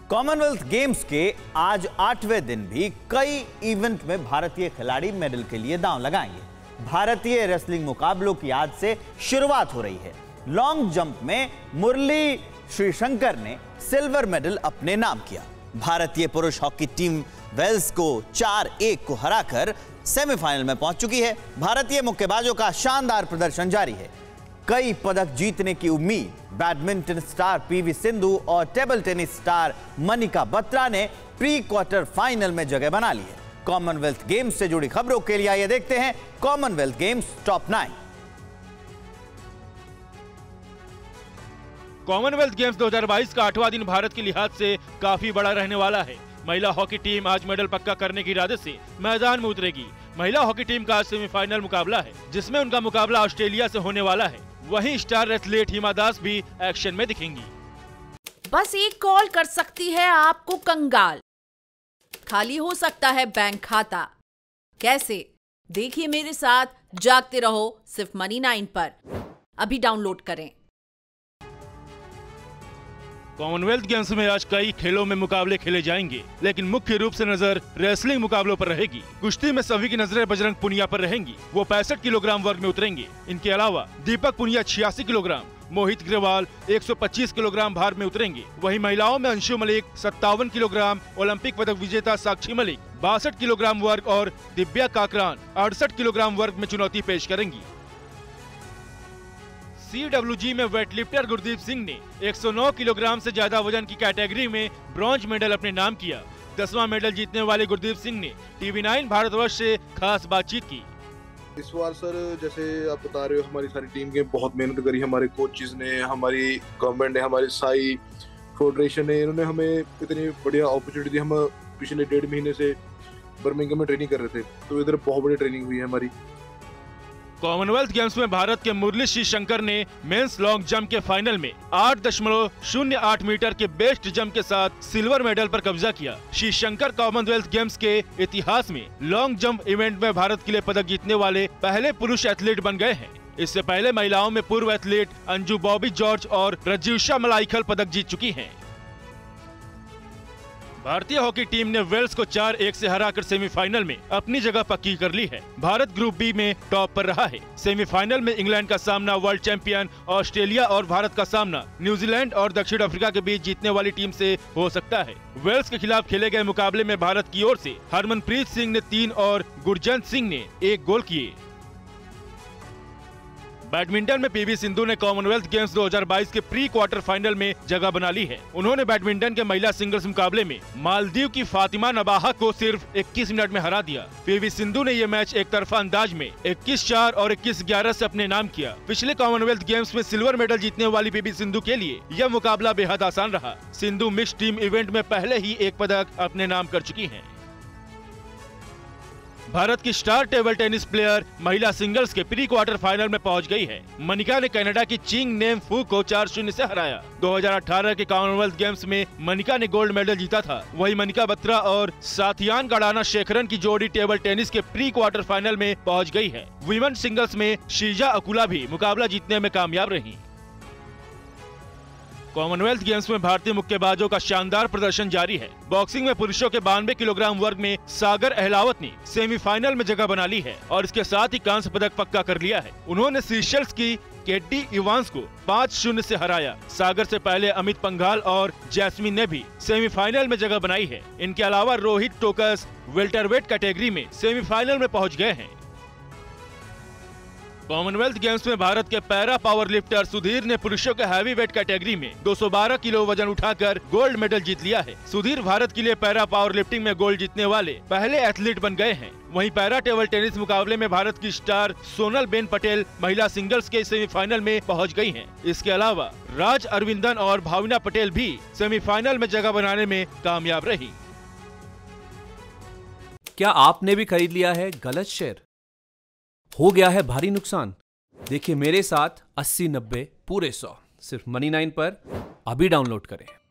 Commonwealth games के आज 8वें दिन भी कई इवेंट में भारतीय खिलाड़ी मेडल के लिए दांव लगाएंगे। भारतीय रेसलिंग मुकाबलों की आज से शुरुआत हो रही है। लॉन्ग जंप में मुरली श्रीशंकर ने सिल्वर मेडल अपने नाम किया। भारतीय पुरुष हॉकी टीम वेल्स को 4-1 को हराकर सेमीफाइनल में पहुंच चुकी है। भारतीय मुक्केबाजों का शानदार प्रदर्शन जारी है। कई पदक जीतने की उम्मीद बैडमिंटन स्टार पीवी सिंधु और table tennis star Manika Batra ने प्री क्वार्टर फाइनल में जगह बना ली है। कॉमनवेल्थ गेम्स से जुड़ी खबरों के लिए आइए देखते हैं Commonwealth Games top 9। Commonwealth Games 2022 का 8वां दिन भारत के लिहाज से काफी बड़ा रहने वाला है। महिला हॉकी टीम आज मेडल पक्का करने के इरादे से मैदान में उतरेगी। महिला हॉकी टीम का आज सेमीफाइनल मुकाबला है, जिसमें उनका मुकाबला ऑस्ट्रेलिया से होने वाला है। वहीं स्टार एथलीट हिमा दास भी एक्शन में दिखेंगी। बस एक कॉल कर सकती है आपको कंगाल। खाली हो सकता है बैंक खाता। कैसे? देखिए मेरे साथ जागते रहो सिर्फ मनी 9 पर। अभी डाउनलोड करें। कॉमनवेल्थ गेम्स में आज कई खेलों में मुकाबले खेले जाएंगे, लेकिन मुख्य रूप से नजर रेसलिंग मुकाबलों पर रहेगी। कुश्ती में सभी की नजरें बजरंग पुनिया पर रहेंगी। वो 65 किलोग्राम वर्ग में उतरेंगे। इनके अलावा दीपक पुनिया 86 किलोग्राम, मोहित अग्रवाल 125 किलोग्राम भार में उतरेंगे। वहीं महिलाओं में अंशु मलिक 57 किलोग्राम, ओलंपिक पदक विजेता साक्षी मलिक 62 किलोग्राम वर्ग और दिव्या काकरान 68 किलोग्राम वर्ग में चुनौती पेश करेंगी। CWG में वेटलिफ्टर गुरदीप सिंह ने 109 किलोग्राम से ज्यादा वजन की कैटेगरी में ब्रॉन्ज मेडल अपने नाम किया। 10वां मेडल जीतने वाले गुरदीप सिंह ने TV9 भारतवर्ष से खास बातचीत की। इस बार सर, जैसे आप बता रहे हो, हमारी सारी टीम के बहुत मेहनत करी। हमारे कोचेस ने, हमारी गवर्नमेंट ने, हमारी साई फेडरेशन ने, इन्होंने हमें इतनी बढ़िया अपॉर्चुनिटी दी। हम पिछले 1.5 महीने से बर्मिंघम में ट्रेनिंग कर रहे थे, तो इधर बहुत बड़ी ट्रेनिंग हुई है हमारी। कॉमनवेल्थ गेम्स में भारत के मुरली श्रीशंकर ने मेंस लॉन्ग जंप के फाइनल में 8.08 मीटर के बेस्ट जंप के साथ सिल्वर मेडल पर कब्जा किया। श्रीशंकर कॉमनवेल्थ गेम्स के इतिहास में लॉन्ग जंप इवेंट में भारत के लिए पदक जीतने वाले पहले पुरुष एथलीट बन गए हैं। इससे पहले महिलाओं में पूर्व एथलीट अंजू बॉबी जॉर्ज और रज्यूशा मलाइकल पदक जीत चुकी हैं। भारतीय हॉकी टीम ने वेल्स को 4-1 से हराकर सेमीफाइनल में अपनी जगह पक्की कर ली है। भारत ग्रुप बी में टॉप पर रहा है। सेमीफाइनल में इंग्लैंड का सामना वर्ल्ड चैंपियन ऑस्ट्रेलिया और भारत का सामना न्यूजीलैंड और दक्षिण अफ्रीका के बीच जीतने वाली टीम से हो सकता है। वेल्स के खिलाफ खेले गए मुकाबले में भारत की ओर से हरमनप्रीत सिंह ने 3 और गुरजंत सिंह ने 1 गोल किए। बैडमिंटन में पीवी सिंधु ने कॉमनवेल्थ गेम्स 2022 के प्री क्वार्टर फाइनल में जगह बना ली है। उन्होंने बैडमिंटन के महिला सिंगल्स मुकाबले में मालदीव की फातिमा नबाहा को सिर्फ 21 मिनट में हरा दिया। पीवी सिंधु ने ये मैच एक तरफा अंदाज में 21-4 और 21-11 से अपने नाम किया। पिछले कॉमनवेल्थ गेम्स में सिल्वर मेडल जीतने वाली पीवी सिंधु के लिए यह मुकाबला बेहद आसान रहा। सिंधु मिक्स टीम इवेंट में पहले ही 1 पदक अपने नाम कर चुकी है। भारत की स्टार टेबल टेनिस प्लेयर महिला सिंगल्स के प्री क्वार्टर फाइनल में पहुंच गई है। मनिका ने कनाडा की चिंग नेम फू को 4-0 से हराया। 2018 के कॉमनवेल्थ गेम्स में मनिका ने गोल्ड मेडल जीता था। वहीं मनिका बत्रा और साथियान गडाना शेखरन की जोड़ी टेबल टेनिस के प्री क्वार्टर फाइनल में पहुंच गई है। वुमेन सिंगल्स में शीजा अकुला भी मुकाबला जीतने में कामयाब रही। कॉमनवेल्थ गेम्स में भारतीय मुक्केबाजों का शानदार प्रदर्शन जारी है। बॉक्सिंग में पुरुषों के 92 किलोग्राम वर्ग में सागर अहलावत ने सेमीफाइनल में जगह बना ली है और इसके साथ ही कांस्य पदक पक्का कर लिया है। उन्होंने सीशेल्स की केटी इवांस को 5-0 से हराया। सागर से पहले अमित पंघाल और जैस्मिन ने भी सेमीफाइनल में जगह बनाई है। इनके अलावा रोहित टोकस वेल्टरवेट कैटेगरी में सेमीफाइनल में पहुँच गए हैं। कॉमनवेल्थ गेम्स में भारत के पैरा पावर लिफ्टर सुधीर ने पुरुषों के हैवी वेट कैटेगरी में 212 किलो वजन उठाकर गोल्ड मेडल जीत लिया है। सुधीर भारत के लिए पैरा पावर लिफ्टिंग में गोल्ड जीतने वाले पहले एथलीट बन गए हैं। वहीं पैरा टेबल टेनिस मुकाबले में भारत की स्टार सोनल बेन पटेल महिला सिंगल्स के सेमीफाइनल में पहुंच गई हैं। इसके अलावा राज अरविंदन और भावना पटेल भी सेमीफाइनल में जगह बनाने में कामयाब रही। क्या आपने भी खरीद लिया है गलत शेयर? हो गया है भारी नुकसान? देखिए मेरे साथ 80-90 पूरे 100 सिर्फ मनी 9 पर। अभी डाउनलोड करें।